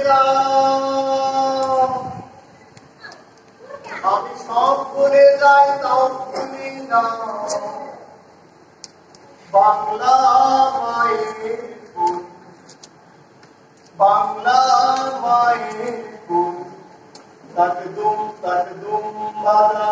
যাও, আমি সব ভুলে যাই তাও ভুলি না বাংলা মায়ের গুণ, বাংলা মায়ের গুণ, তকদুম বাজা।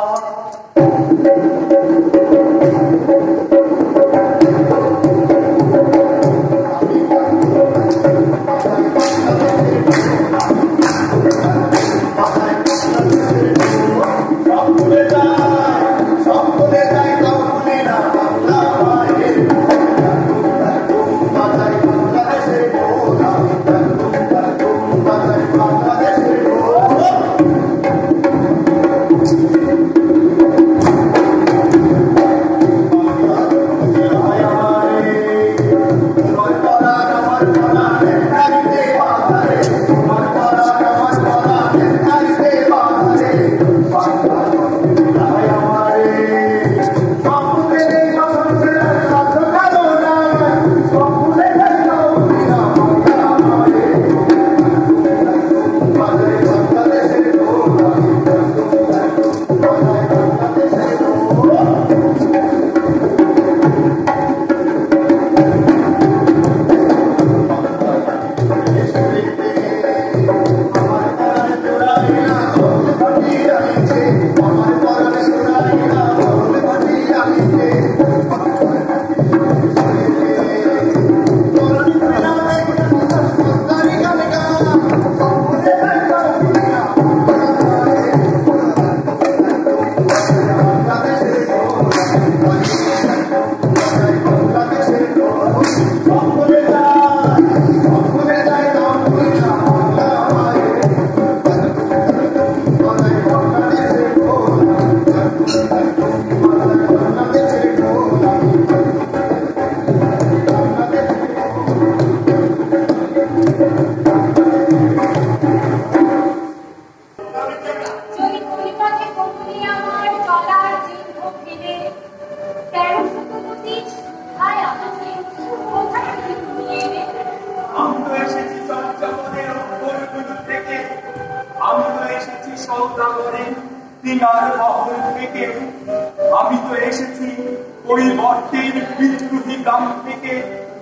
আমি তো এসেছি পরিবর্তের বিদ্রোহী গ্রাম থেকে,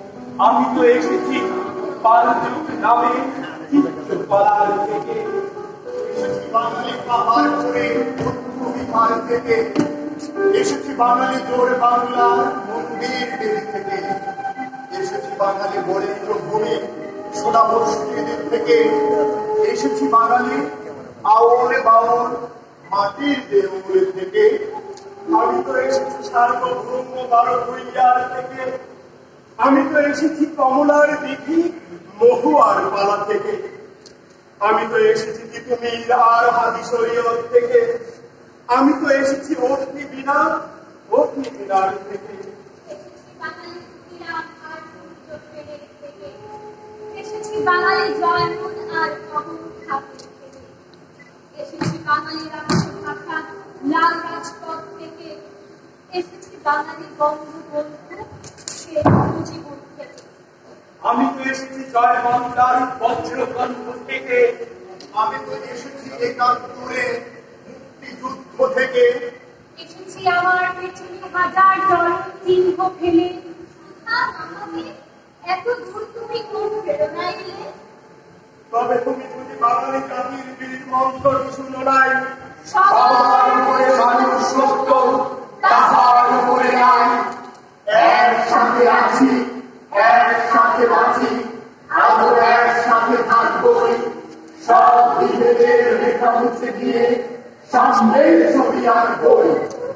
আমি তো এসেছি পালযুগ নামে চিত্রকলার থেকে, এসেছি বাঙালি পাহাড় করে বিহার থেকে, এসেছি বাঙালি জোর বাংলার মন্দির দেবী থেকে, এসেছি বাঙালি বরেন্দ্র ভূমি সোনা মসজিদের থেকে, এসেছি বাঙালি আওয়াল বাউল মাটির দেউল থেকে, আমি তো এসেছি সার্বভৌম বারোঘরিয়ার থেকে, আমি তো এসেছি কমলার দিঘি মহুয়ার পালা থেকে, আমি তো এসেছি তিতুমির আর হাদি শরীয়ত থেকে, আমি তো এসেছি অগ্নিবীণার থেকে, এসেছি বাঙালি জয়নুন আর কখন ঠাকুর থেকে, এসেছি বাঙালি রাষ্ট্রভাষা লাল রাজপথ থেকে, এসেছি বাঙালি বঙ্গবন্ধু শেখ মুজিবুর থেকে, আমি তো এসেছি জয় বাংলার বজ্রকণ্ঠ থেকে, আমি তো এসেছি একাত্তরে মুক্তিযুদ্ধ থেকে, এসেছি আমার পেছনে হাজার জন চিহ্ন ফেলে, এত দূর তুমি কোন প্রেরণা এলে? তবে তুমি যদি বাঙালি জাতির বীর মন্ত্র শুনো নাই, সবার উপরে মানুষ সত্য, তাহার উপরে নাই, একসাথে আছি, একসাথে বাঁচি, আরো একসাথে থাকবই, সব বিভেদের রেখা মুছে দিয়ে সামনের ছবি আঁকবই।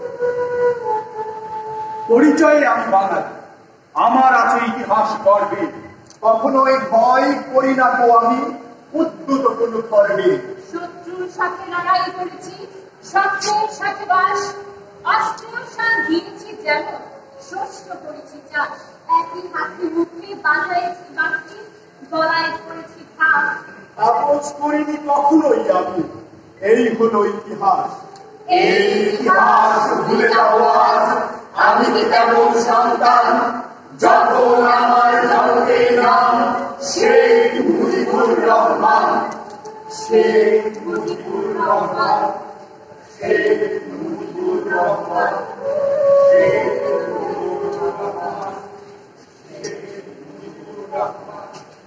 পরিচয়ে আমি বাঙালি, আমার আছে ইতিহাস গর্বে, কখনোই ভয় করি না তো আমি উদ্যুত কোন করবে, শত্রুর সাথে লড়াই করেছি, সত্যের সাথে বাস, অস্ত্রের সাথে ঘিরেছি যেন শস্য করেছি চাষ, একই হাতে মুখে বাজাইছি বাঁশি, গলায় করেছি ঘাস, আপোষ করিনি কখনোই আমি, এই হলো ইতিহাস। এই ইতিহাস ভুলে যাবো আজ আমি কি তেমন সন্তান, যখন আমার জন্মের নাম শেখ মুজিবুর রহমান। শেখ মুজিবুর রহমান, শেখ মুজিবুর রহমান, শেখ মুজিবুর রহমান, শেখ মুজিবুর রহমান।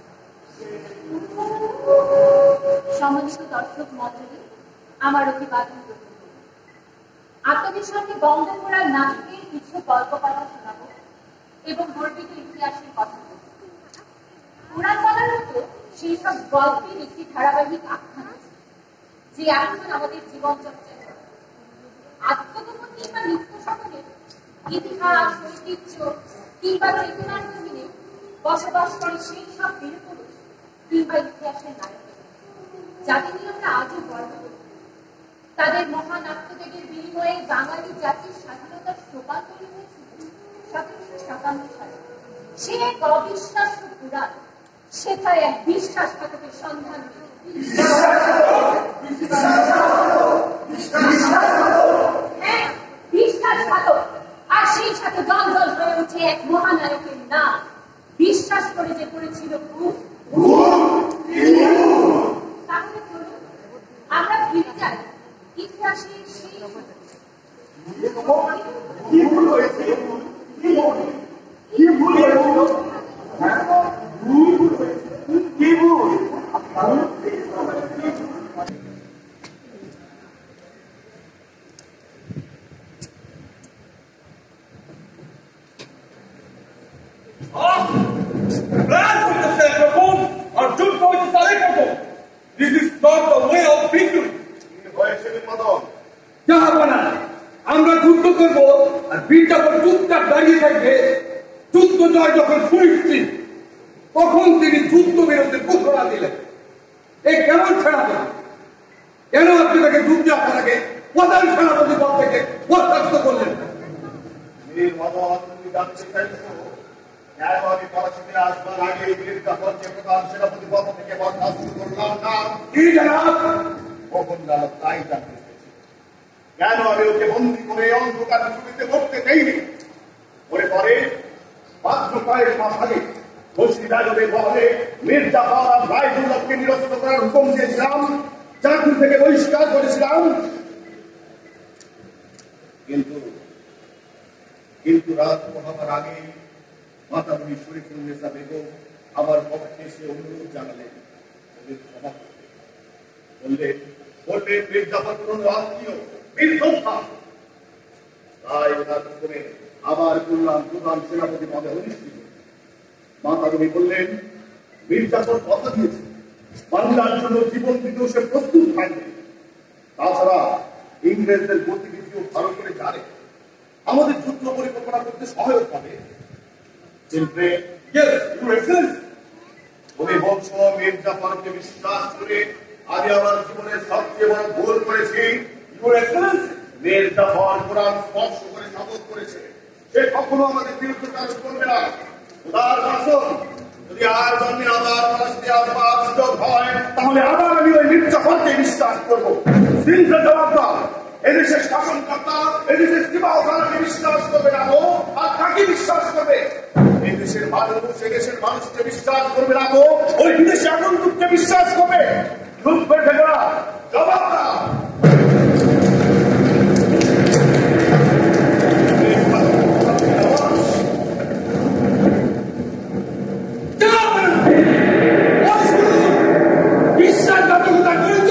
সম্মানিত দর্শক মণ্ডলী, আমার অভিবাদন গ্রহণ করুন। আত্মবিশ্বাসে বন্ধ করার নাটকের কিছু গল্প কথা শোনাব এবং গর্বিত ইতিহাসের কথা বলব। পুরাণ বলার মতো সেই সব গল্পের একটি ধারাবাহিক আখ্যান আছে, যে আখ্যান আমাদের জীবনচর্চায় চলে। আত্মগোপন কিংবা নিত্য সকলে ইতিহাস, ঐতিহ্য কিংবা চেতনার জমিনে বসবাস করে সেই সব বীরপুরুষ কিংবা ইতিহাসের নায়ক, যাদের নিয়ে আমরা আজও গর্ব করি। তাদের মহান আত্মত্যাগের বিনিময়ে বাঙালি জাতির স্বাধীনতার সোপান তৈরি হয়েছিল 1757 সালে। সে এক অবিশ্বাস্য পুরাণ, সেটাই এক বিশ্বাসঘাতকের সন্ধান। হ্যাঁ, বিশ্বাসঘাতক। আর সেই সাথে জল জল হয়ে উঠে এক মহানায়কের নাম। বিশ্বাস করে যে করেছিল খুব। তাহলে চলুন আমরা ফিরে যাই ইতিহাসের সেই কি ভুল হয়েছে? কি ভুল হয়েছিল? কি ভুল? This is not the way of victory. আমরা যুদ্ধ করবো আর বীরজাফর চুপচাপ দাঁড়িয়ে থাকবে। যুদ্ধ জয় যখন সুনিশ্চিত, তখন তিনি যুদ্ধ বিরতির ঘোষণা দিলেন। এই কেমন সেনাপতি? কেন আপনি তাকে যুদ্ধে আসার আগে প্রধান সেনাপতি পদ থেকে বরখাস্ত করলেন? আমি পড়াশোনায় আসবার আগে বীরজাফরকে প্রধান সেনাপতি পদ থেকে বরখাস্ত করলাম না। কি জানাব? কখন গেল তাই জানতে চেয়েছি। কেন আমি ওকে বন্দি করে অন্ধকার গুলিতে করতে দেইনি? ওরে পরে মাত্র কয়েক মাস আগে মুর্শিদাবাদের বহরে মির্জাফর আর রায়দুল্লাহকে নিরস্ত করার হুকুম দিয়েছিলাম, চাকরি থেকে বহিষ্কার করেছিলাম। কিন্তু রাত হবার আগে মাতামণি শরীফুন্নেসা বেগম আমার পক্ষে এসে অনুরোধ জানালেন, ক্ষমা করতে। বললেন মির্জাফর কোন আত্মীয় বীর যোদ্ধা, তাই ওনার হুকুমে আবার করলাম প্রধান সেনাপতি পদে অধিষ্ঠিত। মাতামণি বললেন, মির্জাফর কথা দিয়েছে বাংলার জন্য জীবন দিতেও সে প্রস্তুত থাকবে। তাছাড়া ইংরেজদের গতিবিধিও ভালো করে জানে, আমাদের যুদ্ধ পরিকল্পনা করতে সহায়ক হবে। তুমি বলছো মির্জাফরকে বিশ্বাস করে আমি আমার জীবনের সবচেয়ে বড় ভুল করেছি। মির্জাফর কোরআন স্পর্শ করে শপথ করেছে সে কখনো আমাদের বিরুদ্ধে কাজ করবে না। উদার শাসন যদি আর জন্মে আবার সুযোগ হয়, তাহলে আবার আমি ওই মির্জাফরকে বিশ্বাস করবো। সিন্ধে জবাবদার এদেশের শাসনকর্তা, এদেশের সীমাওয়ালাকে বিশ্বাস করবে না গো, আর কাকে বিশ্বাস করবে? এই দেশের মানুষ, এদেশের মানুষকে বিশ্বাস করবে না গো, ওই বিদেশে আগন্তুককে বিশ্বাস করবে। চুপ করে থেকো না, জবাব দাও। বিশ্বাসঘাতকতা করেছ।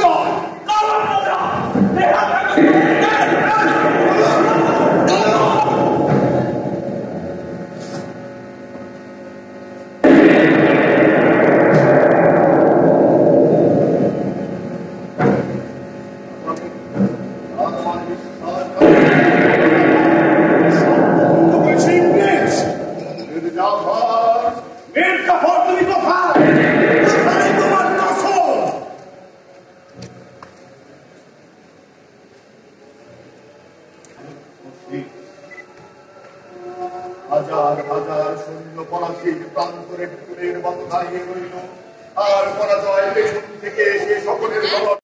হাজার হাজার সৈন্য পলাশির প্রান্তরে পুকুরের মতো দাঁড়িয়ে রইল, আর পরাজয় পেছন থেকে এসে সকলের